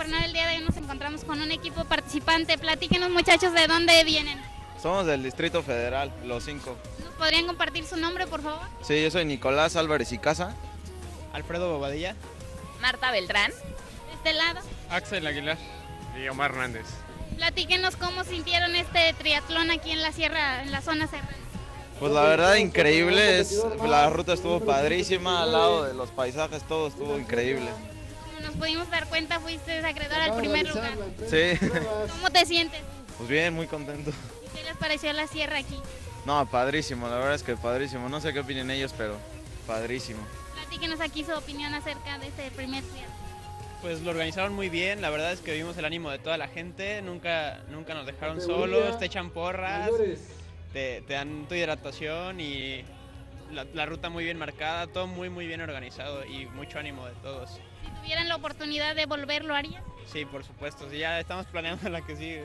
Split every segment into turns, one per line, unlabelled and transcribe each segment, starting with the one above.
jornada del día de hoy nos encontramos con un equipo participante. Platíquenos, muchachos, ¿de dónde vienen?
Somos del Distrito Federal, los 5.
¿Nos podrían compartir su nombre, por favor?
Sí, yo soy Nicolás Álvarez y Casa.
Alfredo Bobadilla.
Marta Beltrán.
De este lado.
Axel Aguilar.
Y Omar Hernández.
Platíquenos cómo sintieron este triatlón aquí en la sierra, en la zona serrana.
Pues la verdad increíble, la ruta estuvo padrísima, al lado de los paisajes todo estuvo increíble.
Como nos pudimos dar cuenta, fuiste acreedor al primer lugar.
Sí,
¿Cómo te sientes?
pues bien, muy contento.
¿Qué les pareció la sierra aquí?
No, padrísimo, la verdad es que padrísimo, no sé qué opinen ellos, pero padrísimo.
Platíquenos aquí su opinión acerca de este primer triatlón.
Pues lo organizaron muy bien, la verdad es que vimos el ánimo de toda la gente, nunca nos dejaron solos, te echan porras, te dan tu hidratación y la ruta muy bien marcada, todo muy bien organizado y mucho ánimo de todos.
Si tuvieran la oportunidad de volver, ¿lo harían?
Sí, por supuesto, sí, ya estamos planeando la que sigue.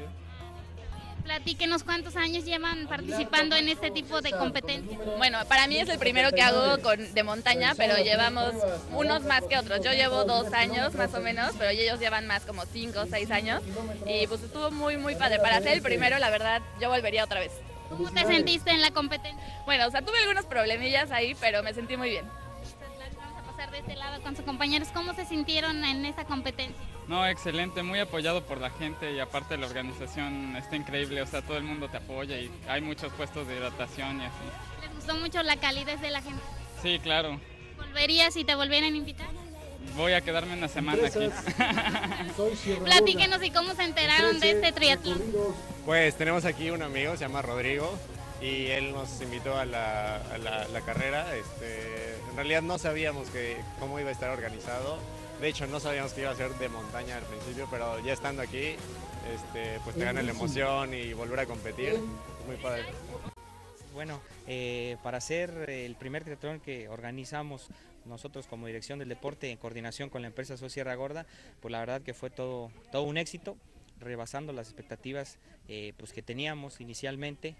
Platíquenos cuántos años llevan participando en este tipo de competencias.
Bueno, para mí es el primero que hago de montaña, pero llevamos unos más que otros. Yo llevo 2 años más o menos, pero ellos llevan más como 5 o 6 años. Y pues estuvo muy padre. Para ser el primero, la verdad, yo volvería otra vez.
¿Cómo te sentiste en la competencia?
Bueno, o sea, tuve algunos problemillas ahí, pero me sentí muy bien.
Vamos a pasar de este lado con sus compañeros. ¿Cómo se sintieron en esta competencia?
No, excelente, muy apoyado por la gente y aparte la organización está increíble, o sea, todo el mundo te apoya y hay muchos puestos de hidratación y así.
¿Les gustó mucho la calidez de la gente?
Sí, claro,
¿Volverías si te volvieran a invitar?
voy a quedarme una semana aquí.
Platíquenos y cómo se enteraron de este triatlón.
Pues tenemos aquí un amigo, se llama Rodrigo, y él nos invitó a la carrera. En realidad no sabíamos cómo iba a estar organizado. De hecho, no sabíamos que iba a ser de montaña al principio, pero ya estando aquí, pues te gana la emoción y volver a competir. Muy padre.
Bueno, para hacer el primer triatlón que organizamos nosotros como Dirección del Deporte en coordinación con la empresa Sierra Gorda, pues la verdad que fue todo un éxito, rebasando las expectativas pues que teníamos inicialmente.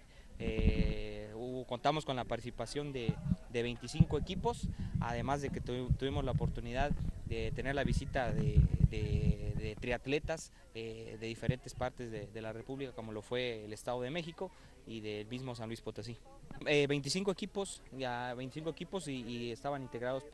Contamos con la participación de 25 equipos, además de que tuvimos la oportunidad de tener la visita de triatletas de diferentes partes de la República, como lo fue el Estado de México y del mismo San Luis Potosí. 25 equipos y estaban integrados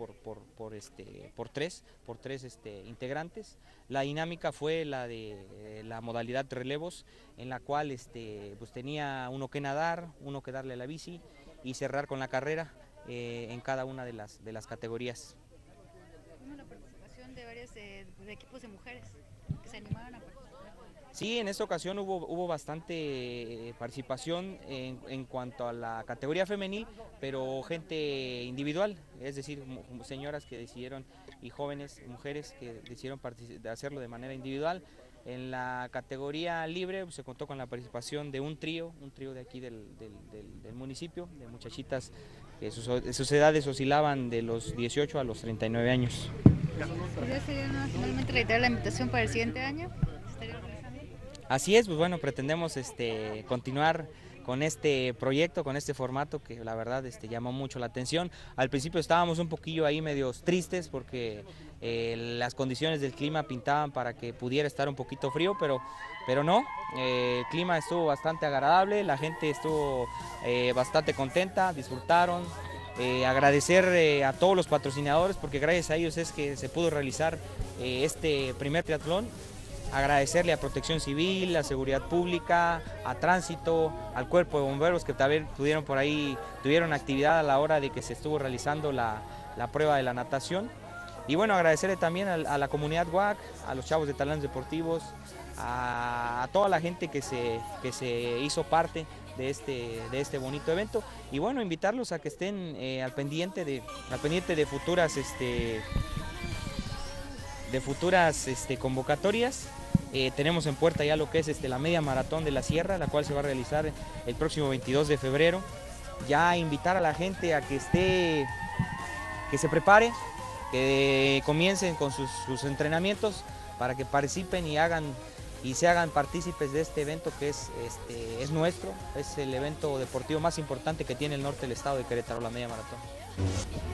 por tres integrantes. La dinámica fue la de la modalidad de relevos, en la cual pues tenía uno que nadar, uno que darle la bici y cerrar con la carrera en cada una de las categorías.
Tuvimos la participación de varios de equipos de mujeres que se animaron a participar.
Sí, en esta ocasión hubo bastante participación en cuanto a la categoría femenil, pero gente individual, es decir, señoras que decidieron y jóvenes, mujeres que decidieron hacerlo de manera individual. En la categoría libre se contó con la participación de un trío de aquí del municipio, de muchachitas que sus edades oscilaban de los 18 a los 39 años.
¿La idea sería finalmente reiterar la invitación para el siguiente año?
Así es, pues bueno, pretendemos continuar con este proyecto, con este formato que la verdad llamó mucho la atención. Al principio estábamos un poquillo ahí medios tristes porque las condiciones del clima pintaban para que pudiera estar un poquito frío, pero no, el clima estuvo bastante agradable, la gente estuvo bastante contenta, disfrutaron. Agradecer a todos los patrocinadores porque gracias a ellos es que se pudo realizar este primer triatlón. Agradecerle a Protección Civil, a Seguridad Pública, a Tránsito, al Cuerpo de Bomberos que también tuvieron actividad a la hora de que se estuvo realizando la prueba de la natación. Y bueno, agradecerle también a la comunidad WAC, a los chavos de Talentos Deportivos, a toda la gente que se hizo parte de este bonito evento. Y bueno, invitarlos a que estén al pendiente de futuras convocatorias. Tenemos en puerta ya lo que es la media maratón de la Sierra, la cual se va a realizar el próximo 22 de febrero. Ya invitar a la gente a que se prepare, que comiencen con sus entrenamientos para que participen y se hagan partícipes de este evento que es nuestro, es el evento deportivo más importante que tiene el norte del estado de Querétaro, la media maratón.